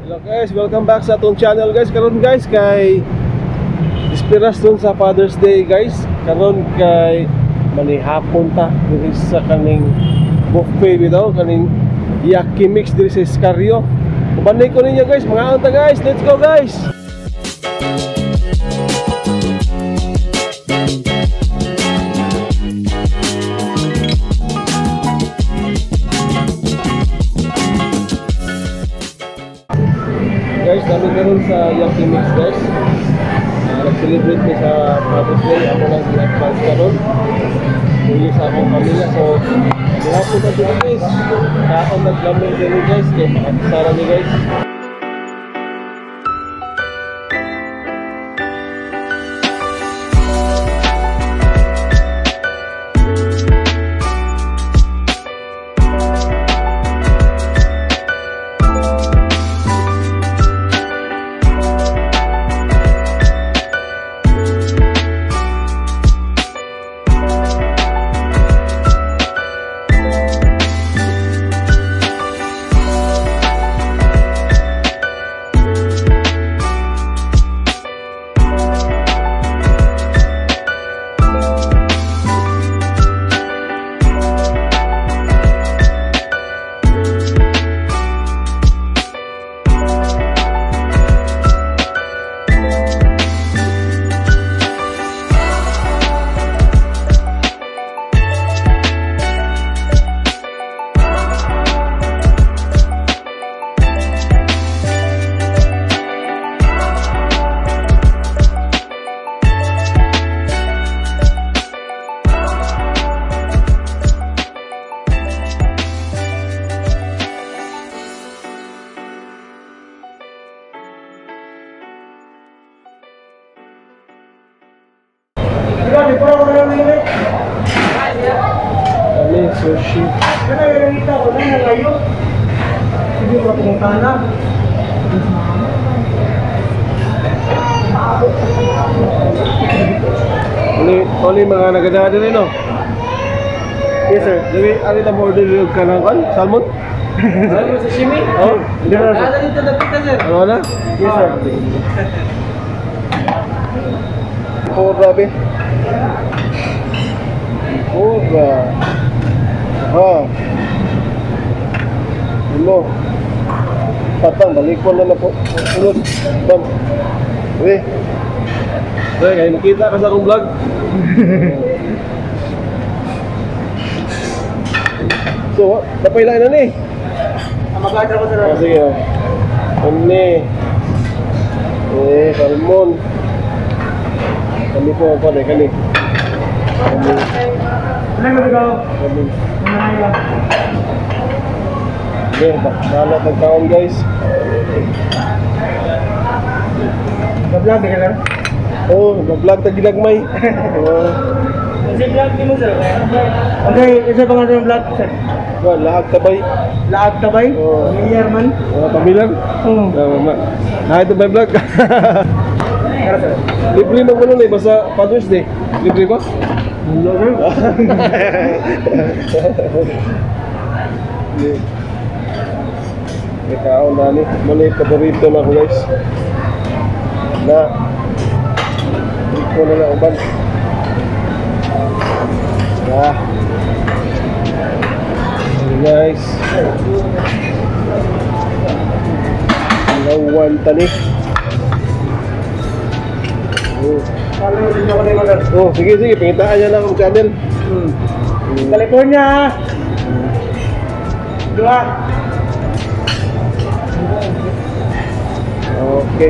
Hello guys, welcome back sa atong channel guys. Karon guys kay Ispiras dun sa Father's Day guys. Karon kay manihapon ta diri sa kaning buffet bitaw, kaning yaki mix diri sa Iscarrio. Ubanay ko ninyo guys, mga unta guys. Let's go guys. Guys, dami karon sa yaki mix guys. Nag-celebrate ko sa Father's Day. Ako lang nag-advance karon. Muli sa akong pamilya. So, hapon na dito guys. Ako nag-lamay dito guys. Kaya makakasara ni guys. Kami sushi. Kaya yung kita ko na ngayo. Hindi ko pumunta na. Only mga nagadada rin no? Yes sir. Dili ari na mo order yung kanang kan? Salmon? Ano sa sashimi? Oh, hindi na sir. Ada dito na kita sir. Ano na? Yes sir. Oh, grabe. Oh, Hello. Patang, balik ko na po. Ulod. Bam. Uy. Kaya makita ka sa akong vlog. So, napailain na ni. Mag-order ko sir. Sige. Ini. Salmon. Kami po ako na kani. Ano mo ikaw? Kami. Ano Okay, bahala pagkaon guys. Vlog ka sir? Oh, nag-vlog ta ginagmay. Kasi vlog din mo sir. Okay, isa pa nga yung vlog sir. Well, lahat tabay. Laag tabay? Oo. Familiar man? Pamilyar? Oo. Ito ba yung vlog? Kaya sir. Libre mo ko nun eh, basta Father's Day. Libre ko? Hello sir. May kaon na ni. Mali, paborito na ako guys. Na. Iko na lang uban. Na. Hey guys. Lawan tani. Follow rin ako din sir. Oh, sige, pingitaan niya lang ang channel. California. Dua. Okay.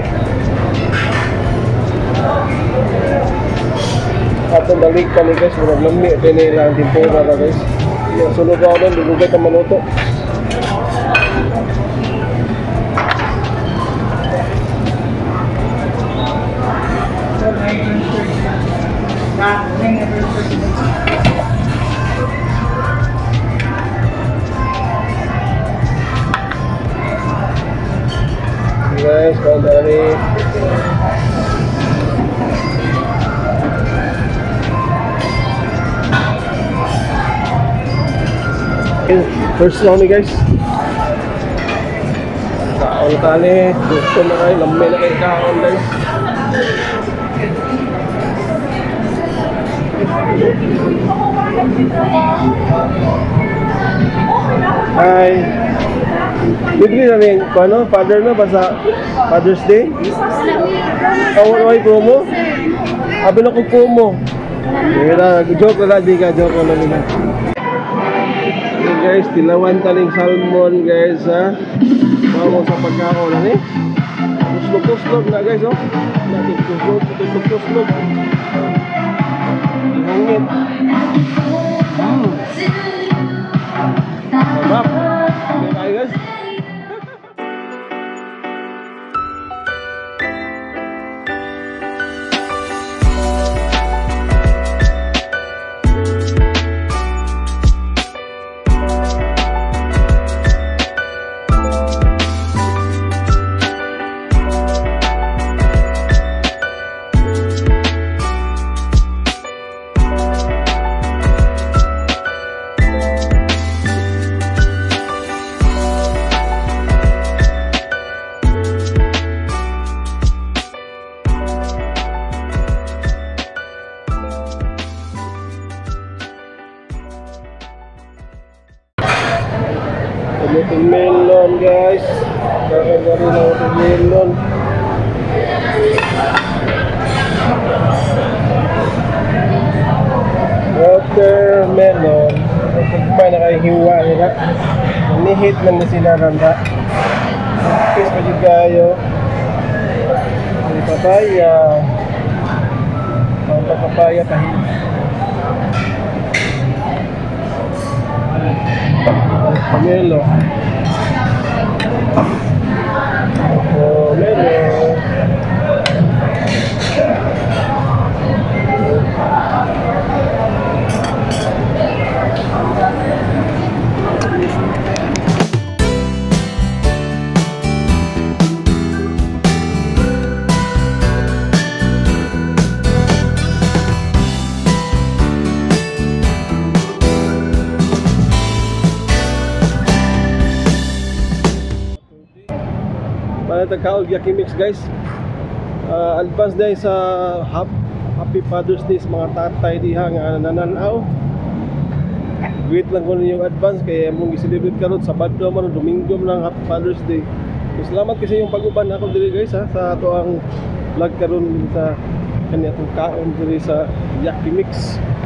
Atong balik pa ni guys, murag lami din lang tempura na guys. Yung sunod ako doon, lulugay ka maluto. Guys, kawan dari First round nih guys. Ang tali, gusto na kayo, lamay na kayo kaon guys. Ay, bibili na rin, ano, father na ba sa Father's Day? Wala promo? Abi na kong promo. Joke na lang, di ka, joke na lang. Okay guys, tilawan taling salmon guys ha. Mamo sa pagkaon na ni. Tuslog na guys oh. Natin tuslog. Hangit. Sarap. Okay tayo guys. Watermelon guys, kakagari na watermelon. Watermelon, kumain na kayo hiwa nila. Nihit man na sila randa. Kiss pa dyan kayo. May papaya. Ang papaya tahin. Pomelo. Tagkaog Yakimix guys. Advance day sa Happy Father's Day sa mga tatay diha nga nananaw. Great lang ko yung advance kaya mong i-celebrate karon sa Sabado man Domingo man Happy Father's Day. So, salamat kasi yung pag-uban ako diri guys ha, sa ato ang vlog karon sa kanya tong kaon diri sa Yakimix.